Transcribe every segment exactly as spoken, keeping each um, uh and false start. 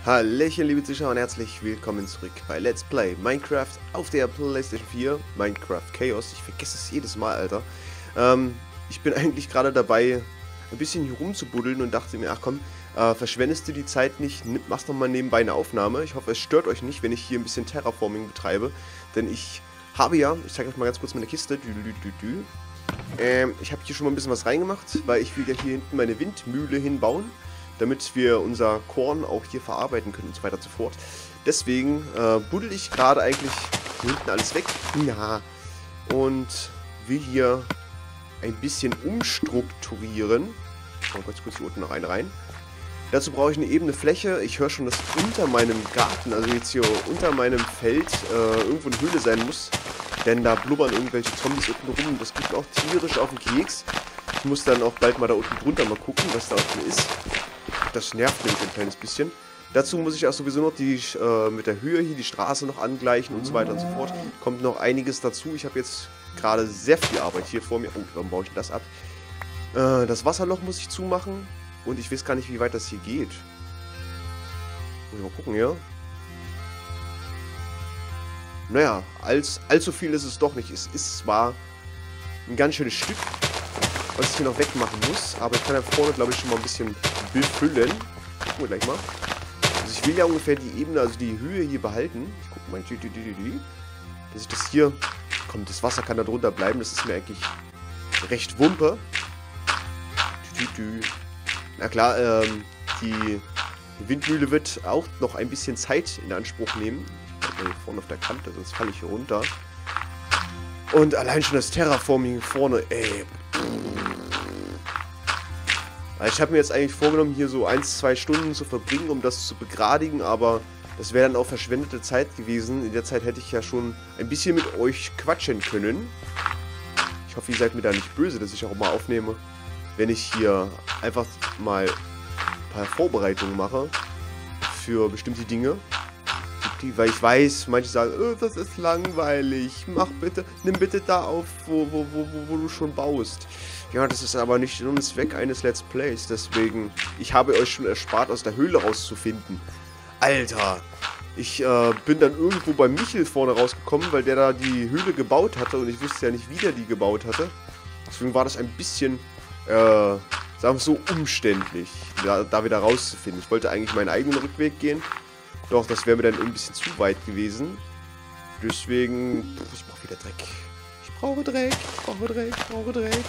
Hallöchen, liebe Zuschauer, und herzlich willkommen zurück bei Let's Play Minecraft auf der PlayStation vier. Minecraft Chaos, ich vergesse es jedes Mal, Alter. Ähm, ich bin eigentlich gerade dabei, ein bisschen hier rumzubuddeln und dachte mir, ach komm, äh, verschwendest du die Zeit nicht, nimm, machst doch mal nebenbei eine Aufnahme. Ich hoffe, es stört euch nicht, wenn ich hier ein bisschen Terraforming betreibe, denn ich habe ja, ich zeige euch mal ganz kurz meine Kiste, dü, dü, dü, dü. Ähm, ich habe hier schon mal ein bisschen was reingemacht, weil ich will ja hier hinten meine Windmühle hinbauen, damit wir unser Korn auch hier verarbeiten können und so weiter und so fort. Deswegen äh, buddel ich gerade eigentlich hier hinten alles weg. Ja. Und will hier ein bisschen umstrukturieren. Oh, kurz, kurz hier unten noch eine rein. Dazu brauche ich eine ebene Fläche. Ich höre schon, dass unter meinem Garten, also jetzt hier unter meinem Feld, äh, irgendwo eine Höhle sein muss. Denn da blubbern irgendwelche Zombies unten rum. Das geht mir auch tierisch auf den Keks. Ich muss dann auch bald mal da unten drunter mal gucken, was da unten ist. Das nervt nämlich ein kleines bisschen. Dazu muss ich auch sowieso noch die äh, mit der Höhe hier die Straße noch angleichen und so weiter und so fort. Kommt noch einiges dazu. Ich habe jetzt gerade sehr viel Arbeit hier vor mir. Oh, warum baue ich das ab? Äh, das Wasserloch muss ich zumachen. Und ich weiß gar nicht, wie weit das hier geht. Muss ich mal gucken hier. Naja, als, allzu viel ist es doch nicht. Es ist zwar ein ganz schönes Stück, was ich hier noch wegmachen muss, aber ich kann ja vorne, glaube ich, schon mal ein bisschen befüllen. Gucken wir gleich mal. Also ich will ja ungefähr die Ebene, also die Höhe hier behalten. Ich gucke mal, dass ich das hier... Komm, das Wasser kann da drunter bleiben, das ist mir eigentlich recht wumpe. Na klar, ähm, die Windmühle wird auch noch ein bisschen Zeit in Anspruch nehmen. Ich bleibe hier vorne auf der Kante, sonst falle ich hier runter. Und allein schon das Terraforming vorne, ey... Ich habe mir jetzt eigentlich vorgenommen, hier so ein, zwei Stunden zu verbringen, um das zu begradigen, aber das wäre dann auch verschwendete Zeit gewesen. In der Zeit hätte ich ja schon ein bisschen mit euch quatschen können. Ich hoffe, ihr seid mir da nicht böse, dass ich auch mal aufnehme, wenn ich hier einfach mal ein paar Vorbereitungen mache für bestimmte Dinge. Weil ich weiß, manche sagen, oh, das ist langweilig, mach bitte, nimm bitte da auf, wo, wo, wo, wo du schon baust. Ja, das ist aber nicht nur ein Zweck eines Let's Plays, deswegen, ich habe euch schon erspart, aus der Höhle rauszufinden. Alter, ich äh, bin dann irgendwo bei Michel vorne rausgekommen, weil der da die Höhle gebaut hatte und ich wusste ja nicht, wie der die gebaut hatte. Deswegen war das ein bisschen, äh, sagen wir so, umständlich, da, da wieder rauszufinden. Ich wollte eigentlich meinen eigenen Rückweg gehen. Doch, das wäre mir dann ein bisschen zu weit gewesen. Deswegen... Ich brauche wieder Dreck. Ich brauche Dreck. Ich brauche Dreck. Ich brauche Dreck.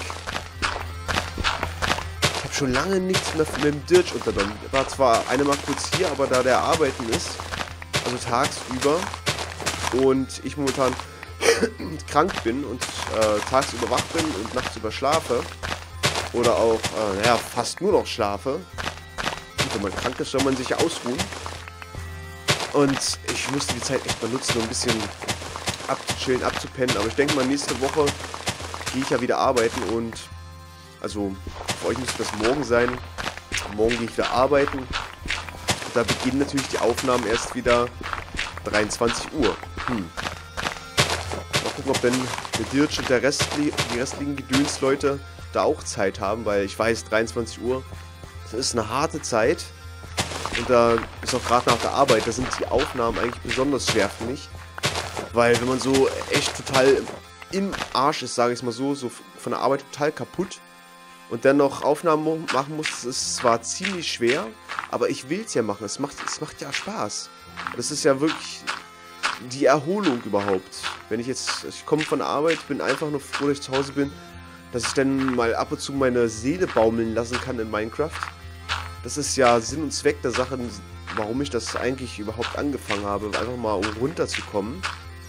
Ich habe schon lange nichts mehr mit dem Dirch unternommen. War zwar eine mal kurz hier, aber da der arbeiten ist, also tagsüber, und ich momentan krank bin und äh, tagsüber wach bin und nachts über schlafe, oder auch, äh, naja, fast nur noch schlafe. Und wenn man krank ist, soll man sich ja ausruhen. Und ich musste die Zeit echt benutzen, um ein bisschen abzuchillen, abzupennen. Aber ich denke mal, nächste Woche gehe ich ja wieder arbeiten und... Also, für euch müsste das morgen sein. Morgen gehe ich wieder arbeiten. Und da beginnen natürlich die Aufnahmen erst wieder dreiundzwanzig Uhr. Hm. Mal gucken, ob denn der Dirch und der Restli die restlichen Gedönsleute da auch Zeit haben. Weil ich weiß, dreiundzwanzig Uhr, das ist eine harte Zeit. Und da ist auch gerade nach der Arbeit, da sind die Aufnahmen eigentlich besonders schwer für mich. Weil wenn man so echt total im Arsch ist, sage ich es mal so, so von der Arbeit total kaputt und dann noch Aufnahmen machen muss, das ist zwar ziemlich schwer, aber ich will es ja machen. Es macht, es macht ja Spaß. Das ist ja wirklich die Erholung überhaupt. Wenn ich jetzt, ich komme von der Arbeit, bin einfach nur froh, dass ich zu Hause bin, dass ich dann mal ab und zu meine Seele baumeln lassen kann in Minecraft. Das ist ja Sinn und Zweck der Sache, warum ich das eigentlich überhaupt angefangen habe. Einfach mal, um runterzukommen.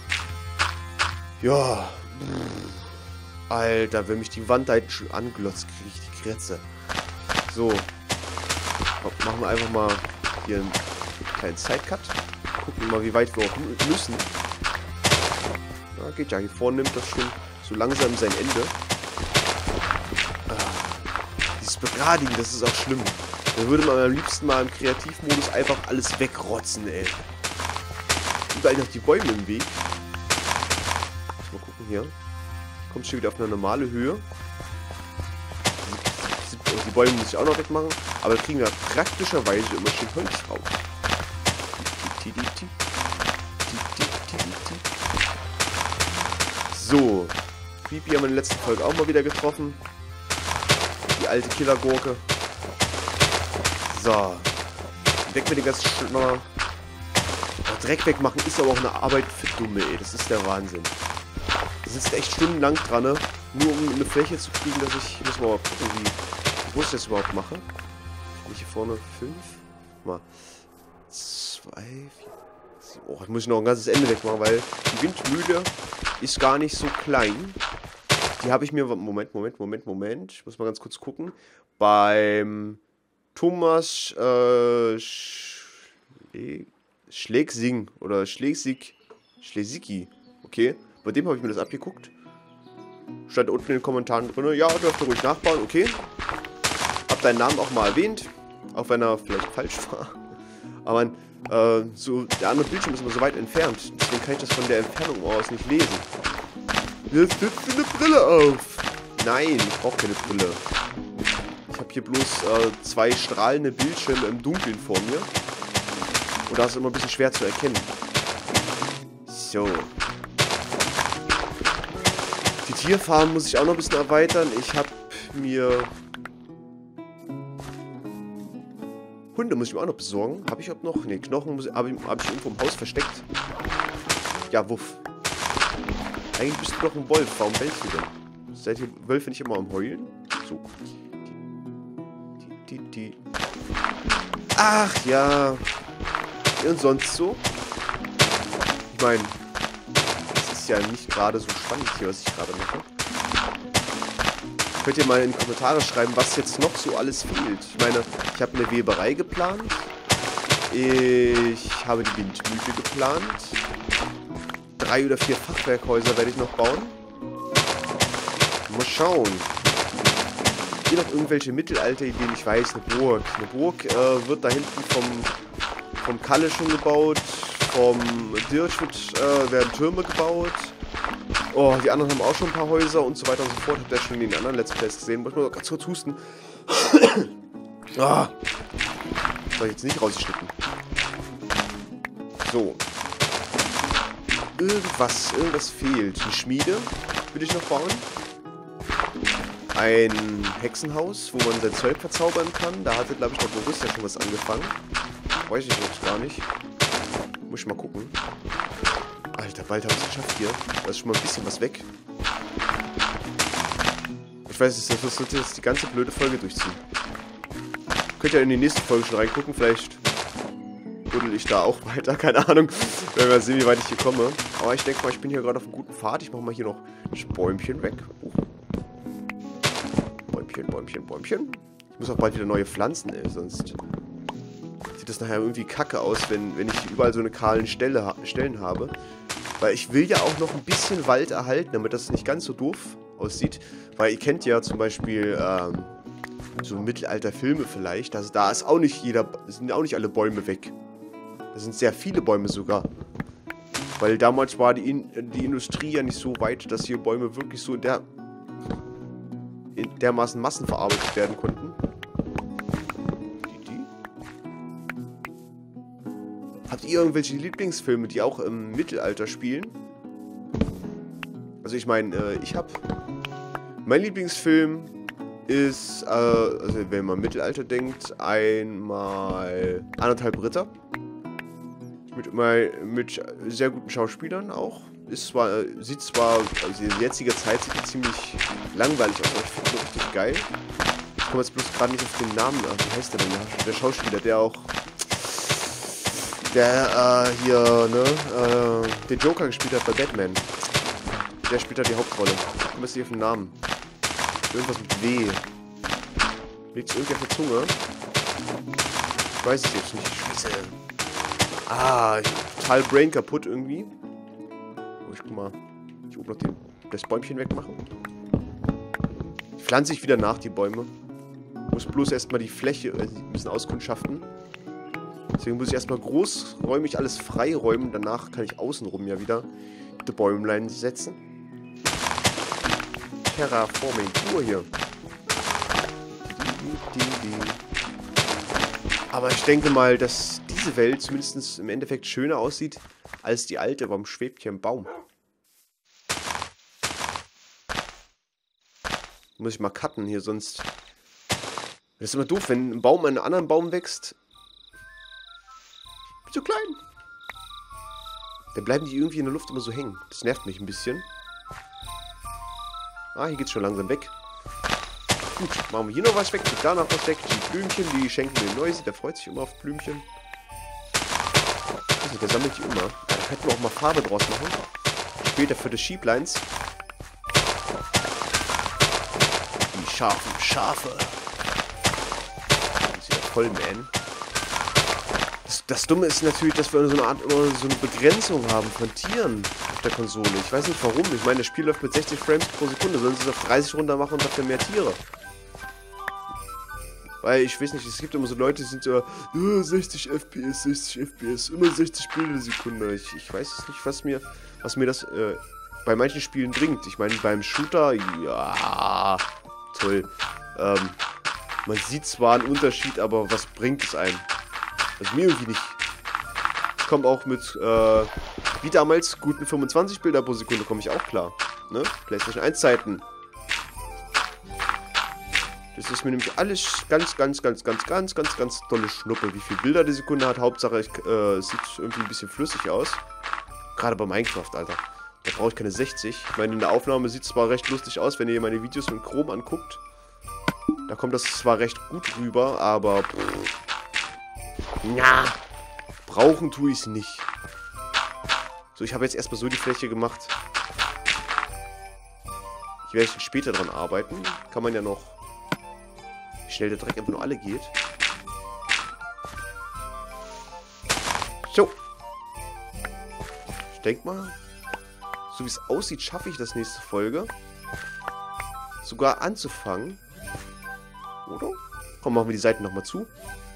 Ja. Alter, wenn mich die Wand da hinten schon anglotzt, kriege ich die Krätze. So. Machen wir einfach mal hier einen kleinen Sidecut. Gucken mal, wie weit wir auch müssen. Ja, geht ja. Hier vorne nimmt das schon so langsam sein Ende. Ah, dieses Begradigen, das ist auch schlimm. Da würde man am liebsten mal im Kreativmodus einfach alles wegrotzen, ey. Überall noch die Bäume im Weg. Mal gucken hier. Kommt schon wieder auf eine normale Höhe. Die Bäume muss ich auch noch wegmachen. Aber da kriegen wir praktischerweise immer schön Holz raus. So. Bibi haben wir in der letzten Folge auch mal wieder getroffen. Die alte Killergurke. So. Weg mit den ganzen Schlimmer. Dreck wegmachen ist aber auch eine Arbeit für Dumme, ey. Das ist der Wahnsinn. Da sitzt echt stundenlang dran, ne? Nur um eine Fläche zu kriegen, dass ich... Ich muss mal gucken, wie groß ich das überhaupt mache. Bin ich hier vorne fünf? Mal. Zwei, vier, sieben. Oh, jetzt muss ich noch ein ganzes Ende wegmachen, weil die Windmühle ist gar nicht so klein. Die habe ich mir... Moment, Moment, Moment, Moment. Ich muss mal ganz kurz gucken. Beim Thomas äh, Schle Schlegsing oder Schlesig Schlesigi. Okay. Bei dem habe ich mir das abgeguckt. Stand unten in den Kommentaren drin. Ja, dürft ihr ruhig nachbauen. Okay. Hab deinen Namen auch mal erwähnt. Auch wenn er vielleicht falsch war. Aber äh, so, der andere Bildschirm ist immer so weit entfernt. Deswegen kann ich das von der Entfernung aus nicht lesen. Jetzt setzt du eine Brille auf. Nein, ich brauche keine Brille. Ich habe hier bloß äh, zwei strahlende Bildschirme im Dunkeln vor mir. Und da ist es immer ein bisschen schwer zu erkennen. So. Die Tierfarm muss ich auch noch ein bisschen erweitern. Ich habe mir... Hunde muss ich mir auch noch besorgen. Habe ich auch noch? Ne, Knochen habe ich, hab ich irgendwo im Haus versteckt. Ja, wuff. Eigentlich bist du doch ein Wolf. Warum bellst du denn? Seid ihr Wölfe nicht immer am Heulen? So. Die, die, die. Ach ja. Und sonst so? Ich meine, das ist ja nicht gerade so spannend hier, was ich gerade mache. Könnt ihr mal in die Kommentare schreiben, was jetzt noch so alles fehlt. Ich meine, ich habe eine Weberei geplant. Ich habe die Windmühle geplant. Drei oder vier Fachwerkhäuser werde ich noch bauen. Mal schauen. Hier noch irgendwelche Mittelalter-Ideen. Ich weiß, eine Burg. Eine Burg äh, wird da hinten vom... Vom Kalle schon gebaut, vom Dirsch wird, äh, werden Türme gebaut. Oh, die anderen haben auch schon ein paar Häuser und so weiter und so fort. Habt ihr schon in den anderen Let's Plays gesehen. Muss ich mal ganz kurz husten. Ah. Das war jetzt nicht rausgeschnitten. So. Irgendwas, irgendwas fehlt. Eine Schmiede will ich noch bauen. Ein Hexenhaus, wo man sein Zeug verzaubern kann. Da hatte, glaube ich, der Boris ja schon was angefangen. Weiß ich jetzt gar nicht. Muss ich mal gucken. Alter, bald haben wir es geschafft hier. Da ist schon mal ein bisschen was weg. Ich weiß nicht, das wird jetzt die ganze blöde Folge durchziehen. Könnt ihr in die nächste Folge schon reingucken. Vielleicht buddel ich da auch weiter. Keine Ahnung. Werden wir sehen, wie weit ich hier komme. Aber ich denke mal, ich bin hier gerade auf einem guten Pfad. Ich mache mal hier noch das Bäumchen weg. Oh. Bäumchen, Bäumchen, Bäumchen. Ich muss auch bald wieder neue Pflanzen, ey. Sonst... sieht das nachher irgendwie kacke aus, wenn, wenn ich überall so eine kahlen Stelle, Stellen habe. Weil ich will ja auch noch ein bisschen Wald erhalten, damit das nicht ganz so doof aussieht. Weil ihr kennt ja zum Beispiel ähm, so Mittelalter-Filme vielleicht. Also da ist auch nicht jeder, sind auch nicht alle Bäume weg. Da sind sehr viele Bäume sogar. Weil damals war die, In die Industrie ja nicht so weit, dass hier Bäume wirklich so in der in dermaßen massenverarbeitet werden konnten. Habt ihr irgendwelche Lieblingsfilme, die auch im Mittelalter spielen? Also ich meine, äh, ich habe... Mein Lieblingsfilm ist, äh, also wenn man Mittelalter denkt, einmal Anderthalb Ritter. Mit, mit sehr guten Schauspielern auch. Ist zwar, sieht zwar, also in jetziger Zeit sieht die ziemlich langweilig aus, aber ich finde es richtig geil. Ich komme jetzt bloß gerade nicht auf den Namen an. Wie heißt der denn? Der Schauspieler, der auch... Der, äh, hier, ne, äh, den Joker gespielt hat bei Batman. Der spielt da die Hauptrolle. Ich komme jetzt nicht auf den Namen. Irgendwas mit W. Liegt irgendwie auf der Zunge? Ich weiß es jetzt nicht. Scheiße. Ah, total Brain kaputt irgendwie. Oh, ich guck mal. Ich oben noch den, das Bäumchen wegmachen. Die pflanze ich wieder nach, die Bäume. Muss bloß erstmal die Fläche äh, ein bisschen auskundschaften. Deswegen muss ich erstmal großräumig alles freiräumen. Danach kann ich außenrum ja wieder die Bäumlein setzen. Terraforming pur hier. Aber ich denke mal, dass diese Welt zumindest im Endeffekt schöner aussieht als die alte. Warum schwebt hier ein Baum? Muss ich mal cutten hier, sonst... Das ist immer doof, wenn ein Baum an einen anderen Baum wächst. Ich bin so klein. Dann bleiben die irgendwie in der Luft immer so hängen. Das nervt mich ein bisschen. Ah, hier geht's schon langsam weg. Gut, machen wir hier noch was weg, da noch was weg. Die Blümchen, die schenken mir Noisy, der freut sich immer auf Blümchen. Also, der sammelt die immer. Ja, da könnten wir auch mal Farbe draus machen. Später für die Sheeplines. Die scharfen Schafe. Das ist ja voll, man. Das, das Dumme ist natürlich, dass wir so eine Art, immer so eine Begrenzung haben von Tieren auf der Konsole. Ich weiß nicht warum. Ich meine, das Spiel läuft mit sechzig Frames pro Sekunde. Sollen sie es auf dreißig runter machen und dafür mehr Tiere? Weil, ich weiß nicht, es gibt immer so Leute, die sind so, oh, sechzig F P S, sechzig F P S, immer sechzig Bilder die Sekunde. Ich, ich weiß nicht, was mir, was mir das äh, bei manchen Spielen bringt. Ich meine, beim Shooter, ja, toll. Ähm, man sieht zwar einen Unterschied, aber was bringt es einem? Also mir irgendwie nicht. Ich komme auch mit, äh, wie damals, guten fünfundzwanzig Bilder pro Sekunde komme ich auch klar. Ne? PlayStation eins Zeiten. Das ist mir nämlich alles ganz, ganz, ganz, ganz, ganz, ganz, ganz tolle Schnuppe. Wie viele Bilder die Sekunde hat. Hauptsache, es äh, sieht irgendwie ein bisschen flüssig aus. Gerade bei Minecraft, Alter. Da brauche ich keine sechzig. Ich meine, in der Aufnahme sieht es zwar recht lustig aus, wenn ihr meine Videos mit Chrome anguckt. Da kommt das zwar recht gut rüber, aber... Pff, na, brauchen tue ich es nicht. So, ich habe jetzt erstmal so die Fläche gemacht. Ich werde später dran arbeiten. Kann man ja noch... Wie schnell der Dreck einfach nur alle geht. So. Ich denke mal, so wie es aussieht, schaffe ich das nächste Folge. Sogar anzufangen. Oder? Komm, machen wir die Seiten nochmal zu.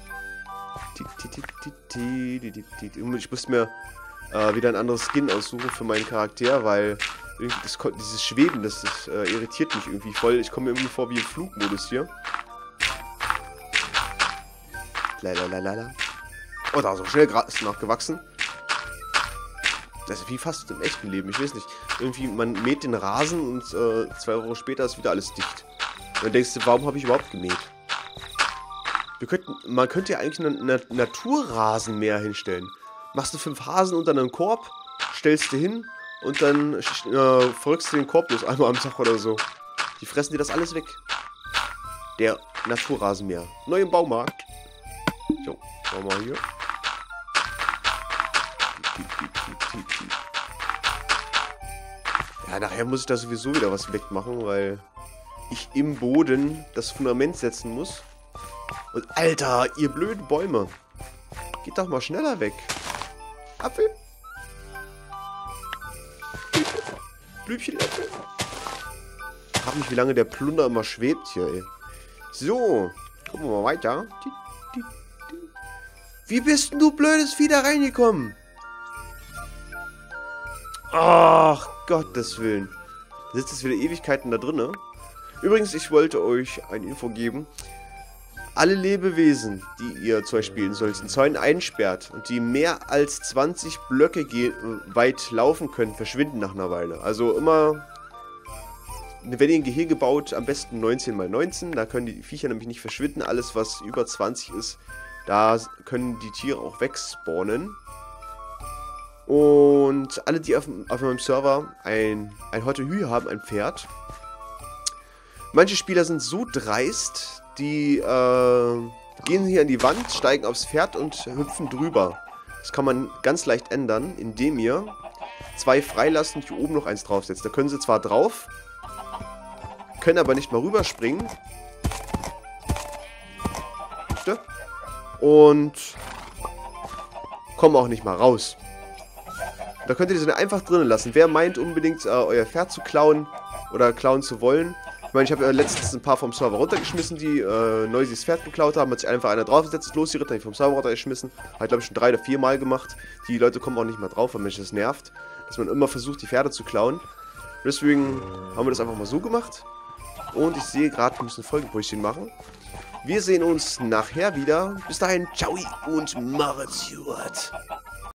Ich muss mir äh, wieder ein anderes Skin aussuchen für meinen Charakter, weil irgendwie das, dieses Schweben, das, das äh, irritiert mich irgendwie voll. Ich komme mir irgendwie vor wie im Flugmodus hier. Lalalala. Oh, da ist auch schnell Gras nachgewachsen. Das ist wie fast im echten Leben. Ich weiß nicht. Irgendwie, man mäht den Rasen und äh, zwei Wochen später ist wieder alles dicht. Und dann denkst du, warum habe ich überhaupt gemäht? Wir könnten, man könnte ja eigentlich einen Na Naturrasenmäher hinstellen. Machst du fünf Hasen unter einen Korb, stellst du hin und dann äh, verrückst du den Korb bloß einmal am Tag oder so. Die fressen dir das alles weg. Der Naturrasenmäher. Neu im Baumarkt. So, schauen wir mal hier. Ja, nachher muss ich da sowieso wieder was wegmachen, weil ich im Boden das Fundament setzen muss. Und Alter, ihr blöden Bäume. Geht doch mal schneller weg. Apfel. Blümchen, Apfel. Ich frage mich, wie lange der Plunder immer schwebt hier, ey. So, gucken wir mal weiter. Wie bist denn du blödes Vieh da reingekommen? Ach, Gottes Willen. Da sitzt jetzt wieder Ewigkeiten da drin. Übrigens, ich wollte euch eine Info geben. Alle Lebewesen, die ihr zum Beispiel in solchen Zäunen einsperrt und die mehr als zwanzig Blöcke weit laufen können, verschwinden nach einer Weile. Also immer, wenn ihr ein Gehege baut, am besten neunzehn mal neunzehn. Da können die Viecher nämlich nicht verschwinden. Alles, was über zwanzig ist, da können die Tiere auch wegspawnen. Und alle, die auf, auf meinem Server ein, ein Hottehü haben, ein Pferd. Manche Spieler sind so dreist, die äh, gehen hier an die Wand, steigen aufs Pferd und hüpfen drüber. Das kann man ganz leicht ändern, indem ihr zwei freilassen und hier oben noch eins draufsetzt. Da können sie zwar drauf, können aber nicht mal rüberspringen. Und kommen auch nicht mal raus. Da könnt ihr die einfach drinnen lassen. Wer meint unbedingt, äh, euer Pferd zu klauen oder klauen zu wollen. Ich meine, ich habe ja letztens ein paar vom Server runtergeschmissen, die äh, Noisys Pferd geklaut haben. Hat sich einfach einer draufgesetzt, losgeritten, habe ich vom Server runtergeschmissen. Hat, glaube ich, schon drei oder vier Mal gemacht. Die Leute kommen auch nicht mal drauf, weil mich das nervt. Dass man immer versucht, die Pferde zu klauen. Deswegen haben wir das einfach mal so gemacht. Und ich sehe gerade, wir müssen Folgenbrüchchen machen. Wir sehen uns nachher wieder. Bis dahin, ciao und macht's gut.